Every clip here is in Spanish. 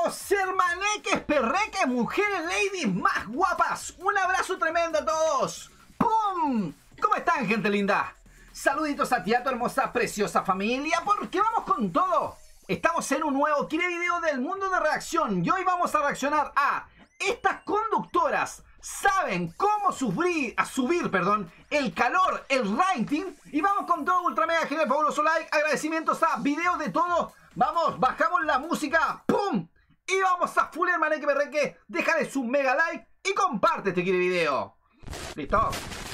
Vamos, hermaneques, perreques, mujeres, ladies más guapas. Un abrazo tremendo a todos. ¡Pum! ¿Cómo están, gente linda? Saluditos a ti, a tu hermosa, preciosa familia, porque vamos con todo. Estamos en un nuevo video del mundo de reacción y hoy vamos a reaccionar a estas conductoras. Saben cómo subir el calor, el rating. Y vamos con todo, ultra mega genial, fabuloso like, agradecimientos a videos de todo. Vamos, bajamos la música, ¡pum! Y vamos a full hermaneque perreque. Déjale su mega like y comparte este video. ¿Listo?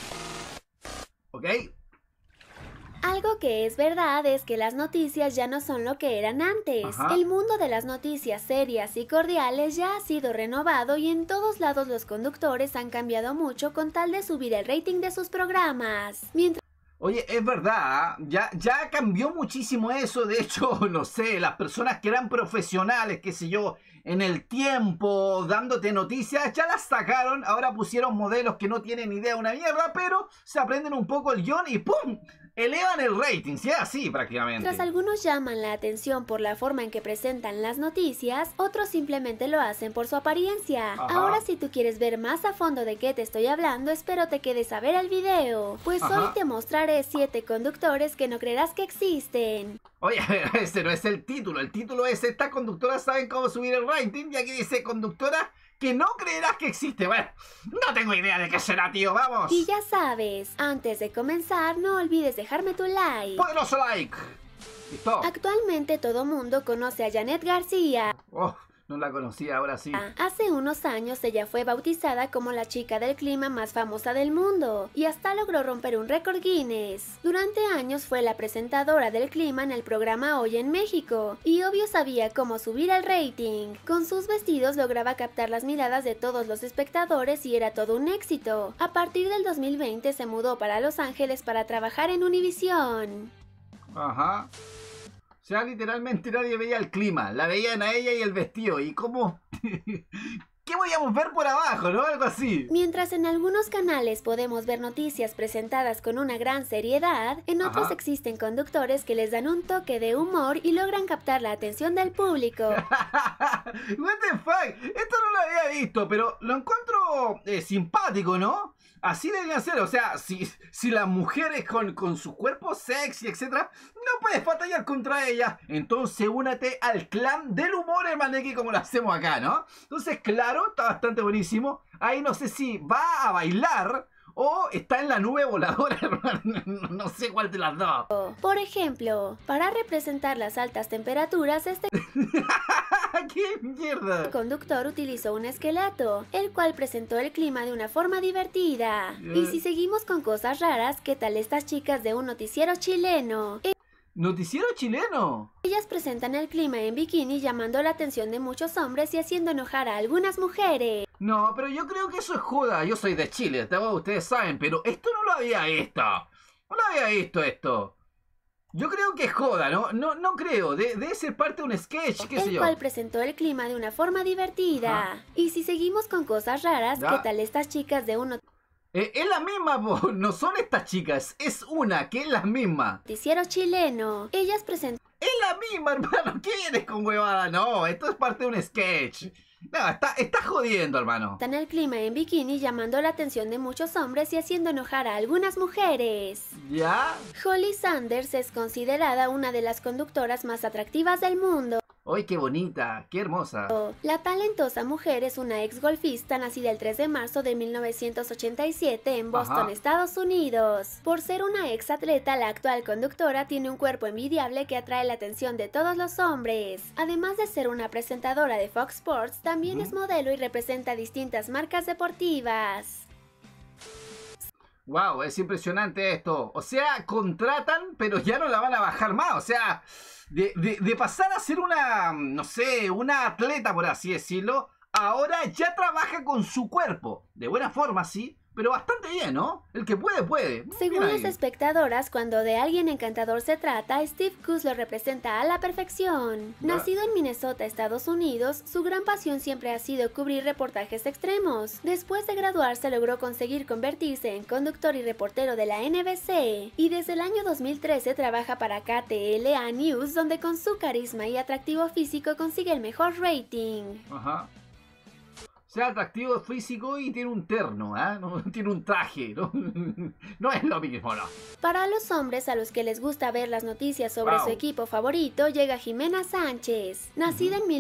¿Ok? Algo que es verdad es que las noticias ya no son lo que eran antes. Ajá. El mundo de las noticias serias y cordiales ya ha sido renovado y en todos lados los conductores han cambiado mucho con tal de subir el rating de sus programas. Oye, es verdad, ya cambió muchísimo eso. De hecho, no sé, las personas que eran profesionales, qué sé yo, en el tiempo, dándote noticias, ya las sacaron. Ahora pusieron modelos que no tienen idea de una mierda, pero se aprenden un poco el guión y ¡pum! Elevan el rating, sí, así prácticamente. Mientras algunos llaman la atención por la forma en que presentan las noticias, otros simplemente lo hacen por su apariencia. Ajá. Ahora, si tú quieres ver más a fondo de qué te estoy hablando, espero te quedes a ver el video, pues hoy te mostraré 7 conductores que no creerás que existen. Oye, ese no es el título es estas conductoras saben cómo subir el rating y aquí dice conductora que no creerás que existe. Bueno, no tengo idea de qué será, tío, vamos. Y ya sabes, antes de comenzar no olvides dejarme tu like. Poderoso like. ¿Listo? Actualmente todo mundo conoce a Janet García. Oh, no la conocía, ahora sí. Hace unos años ella fue bautizada como la chica del clima más famosa del mundo y hasta logró romper un récord Guinness. Durante años fue la presentadora del clima en el programa Hoy en México y obvio sabía cómo subir el rating. Con sus vestidos lograba captar las miradas de todos los espectadores y era todo un éxito. A partir del 2020 se mudó para Los Ángeles para trabajar en Univisión. Ajá. O sea, literalmente nadie veía el clima, la veían a ella y el vestido. ¿Y cómo? ¿Qué podíamos ver por abajo, no? Algo así. Mientras en algunos canales podemos ver noticias presentadas con una gran seriedad, en otros existen conductores que les dan un toque de humor y logran captar la atención del público. What the fuck? Esto no lo había visto, pero lo encuentro simpático, ¿no? Así deberían ser, o sea, si las mujeres con su cuerpo sexy, etcétera, no puedes batallar contra ellas, entonces únete al clan del humor, hermaneque, como lo hacemos acá, ¿no? Entonces, claro, está bastante buenísimo. Ahí no sé si va a bailar o está en la nube voladora, no sé cuál de las dos. Por ejemplo, para representar las altas temperaturas, este ¡Qué mierda! conductor utilizó un esqueleto, el cual presentó el clima de una forma divertida. Y si seguimos con cosas raras, ¿qué tal estas chicas de un noticiero chileno? ¿Noticiero chileno? Ellas presentan el clima en bikini llamando la atención de muchos hombres y haciendo enojar a algunas mujeres. No, pero yo creo que eso es joda. Yo soy de Chile, ustedes saben, pero esto no lo había visto. No lo había visto esto. Yo creo que es joda, ¿no? No creo. Debe ser parte de un sketch, qué sé yo. El cual presentó el clima de una forma divertida. Y si seguimos con cosas raras, ¿qué tal estas chicas de un es la misma, no son estas chicas. Es una que es la misma. noticiero chileno? Ellas presentan Es la misma, hermano. ¿Qué vienes con huevada? No, esto es parte de un sketch. No, está jodiendo, hermano. el clima en bikini llamando la atención de muchos hombres y haciendo enojar a algunas mujeres. ¿Ya? Holly Sanders es considerada una de las conductoras más atractivas del mundo. ¡Ay, qué bonita! ¡Qué hermosa! La talentosa mujer es una ex golfista nacida el 3 de marzo de 1987 en Boston, Estados Unidos. Por ser una ex atleta, la actual conductora tiene un cuerpo envidiable que atrae la atención de todos los hombres. Además de ser una presentadora de Fox Sports, también es modelo y representa distintas marcas deportivas. Wow, es impresionante esto. O sea, contratan, pero ya no la van a bajar más. O sea, de pasar a ser una, no sé, una atleta, por así decirlo, ahora ya trabaja con su cuerpo. De buena forma, sí, pero bastante bien, ¿no? El que puede, puede. Muy Según bien las ahí. espectadoras, cuando de alguien encantador se trata, Steve Coos lo representa a la perfección. Ya. Nacido en Minnesota, Estados Unidos, su gran pasión siempre ha sido cubrir reportajes extremos. Después de graduarse logró conseguir convertirse en conductor y reportero de la NBC, y desde el año 2013 trabaja para KTLA News, donde con su carisma y atractivo físico consigue el mejor rating. Ajá. Sea atractivo físico y tiene un terno, ¿ah? No, tiene un traje, ¿no? No es lo mismo, ¿no? Para los hombres a los que les gusta ver las noticias sobre Wow. su equipo favorito, llega Jimena Sánchez. Nacida en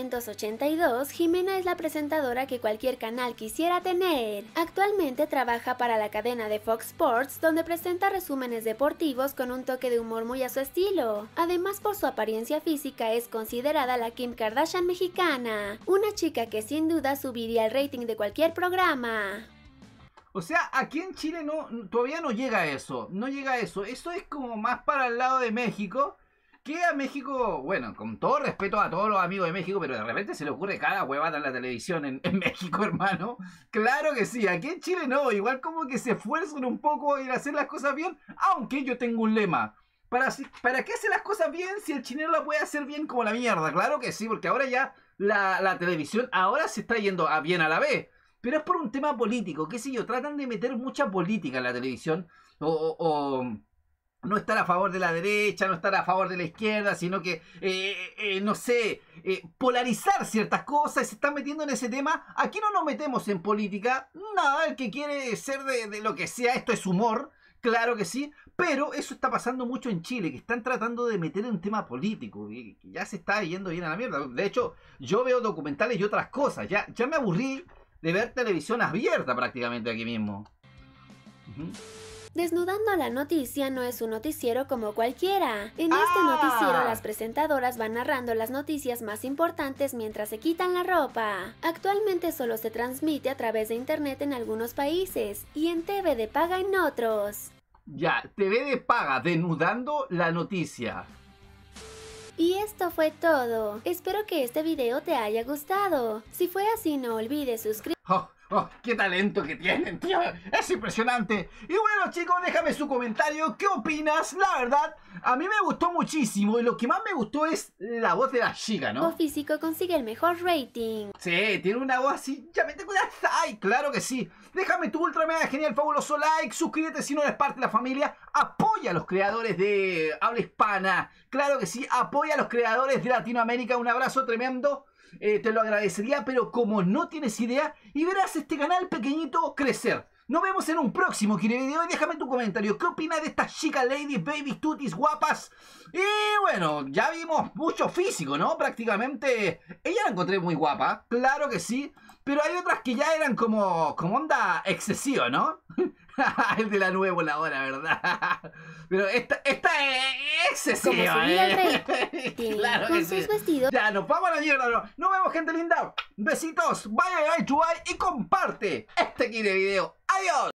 1982, Jimena es la presentadora que cualquier canal quisiera tener. Actualmente trabaja para la cadena de Fox Sports, donde presenta resúmenes deportivos con un toque de humor muy a su estilo. Además, por su apariencia física, es considerada la Kim Kardashian mexicana, una chica que sin duda subiría el rating de cualquier programa. O sea, aquí en Chile todavía no llega a eso. No llega a eso. Eso es como más para el lado de México. Que a México, bueno, con todo respeto a todos los amigos de México, pero de repente se le ocurre cada huevada en la televisión en México, hermano. Claro que sí, aquí en Chile no. Igual como que se esfuerzan un poco en hacer las cosas bien. Aunque yo tengo un lema. ¿Para qué hacer las cosas bien si el chileno la puede hacer bien como la mierda? Claro que sí, porque ahora ya la televisión ahora se está yendo a bien a la vez. Pero es por un tema político, qué sé yo, tratan de meter mucha política en la televisión. O no estar a favor de la derecha, no estar a favor de la izquierda, sino que, no sé, polarizar ciertas cosas y se están metiendo en ese tema. Aquí no nos metemos en política. Nada, el que quiere ser de lo que sea, esto es humor. Claro que sí, pero eso está pasando mucho en Chile, que están tratando de meter un tema político, y ya se está yendo bien a la mierda. De hecho, yo veo documentales y otras cosas, ya me aburrí de ver televisión abierta prácticamente aquí mismo. Desnudando la noticia no es un noticiero como cualquiera. En este noticiero las presentadoras van narrando las noticias más importantes mientras se quitan la ropa. Actualmente solo se transmite a través de internet en algunos países y en TV de paga en otros. Ya, TV de paga, desnudando la noticia. Y esto fue todo. Espero que este video te haya gustado. Si fue así, no olvides suscribirte. Oh, qué talento que tienen, tío. Es impresionante. Y bueno, chicos, déjame su comentario. ¿Qué opinas? La verdad, a mí me gustó muchísimo. Y lo que más me gustó es la voz de la chica, ¿no? O físico consigue el mejor rating. Sí, tiene una voz así. Ya me tengo ay, claro que sí. Déjame tu ultra mega genial fabuloso like. Suscríbete si no eres parte de la familia. Apoya a los creadores de habla hispana. Claro que sí. Apoya a los creadores de Latinoamérica. Un abrazo tremendo. Te lo agradecería, pero como no tienes idea, y verás este canal pequeñito crecer. Nos vemos en un próximo video y déjame tu comentario. ¿Qué opinas de estas chicas ladies, babies, tutis, guapas? Y bueno, ya vimos mucho físico, ¿no? Prácticamente, ella la encontré muy guapa, claro que sí. Pero hay otras que ya eran como onda excesiva, ¿no? El de la nueva voladora, ¿verdad? Pero esta es excesiva. Como subía el rating Claro con que sus sí. vestidos. Ya, nos vamos a la mierda, ¿no? Nos vemos, gente linda. Besitos, bye, bye, bye, y comparte este video. ¡Adiós!